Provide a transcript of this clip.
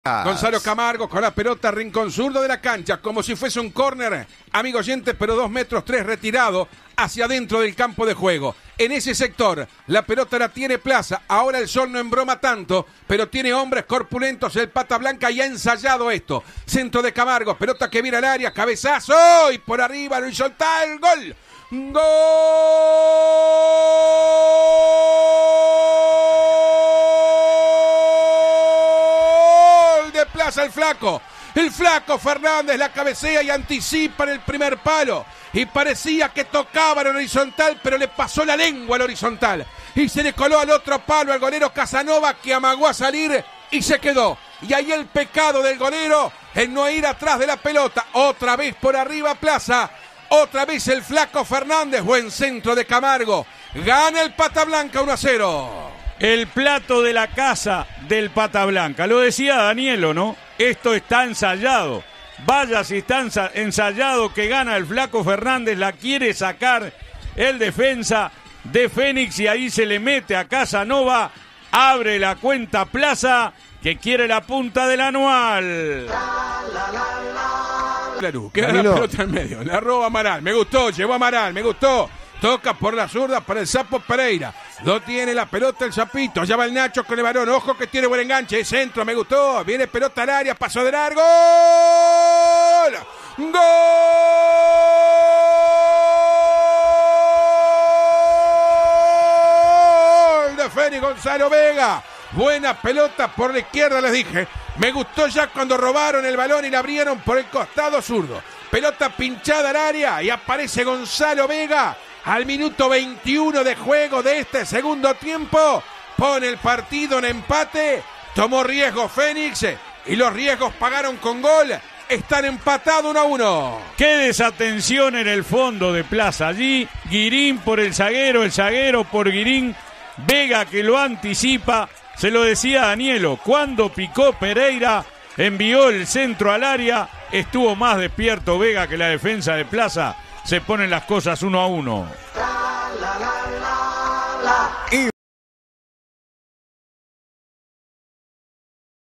Gonzalo Camargo con la pelota, rincón zurdo de la cancha, como si fuese un córner, amigo oyente, pero 2 metros 3 retirado hacia adentro del campo de juego. En ese sector, la pelota la tiene Plaza. Ahora el sol no embroma tanto, pero tiene hombres corpulentos. El Pata Blanca ya ha ensayado esto. Centro de Camargo, pelota que viene al área, cabezazo y por arriba horizontal, gol. ¡Gol de Plaza! El flaco Fernández la cabecea y anticipa en el primer palo. Y parecía que tocaba el horizontal, pero le pasó la lengua al horizontal. Y se le coló al otro palo al golero Casanova, que amagó a salir y se quedó. Y ahí el pecado del golero en no ir atrás de la pelota. Otra vez por arriba Plaza. Otra vez el flaco Fernández. Buen centro de Camargo. Gana el Pata Blanca 1-0. El plato de la casa del Pata Blanca. Lo decía Danielo, ¿no? Esto está ensayado. Vaya si está ensayado que gana el flaco Fernández. La quiere sacar el defensa de Fénix y ahí se le mete a Casanova. Abre la cuenta Plaza, que quiere la punta del anual. Queda la pelota en medio. La roba Amaral. Me gustó. Llevó Amaral. Me gustó. Toca por la zurda para el Sapo Pereira. Lo tiene la pelota el Sapito. Allá va el Nacho con el varón. Ojo que tiene buen enganche. Centro, me gustó. Viene pelota al área. Paso de largo. ¡Gol! ¡Gol de Fénix! Gonzalo Vega. Buena pelota por la izquierda, les dije. Me gustó ya cuando robaron el balón y la abrieron por el costado zurdo. Pelota pinchada al área y aparece Gonzalo Vega. Al minuto 21 de juego de este segundo tiempo, pone el partido en empate, tomó riesgo Fénix y los riesgos pagaron con gol. Están empatados 1-1. Qué desatención en el fondo de Plaza. Allí Guirín por el zaguero por Guirín, Vega que lo anticipa. Se lo decía Danielo, cuando picó Pereira, envió el centro al área, estuvo más despierto Vega que la defensa de Plaza. Se ponen las cosas 1-1.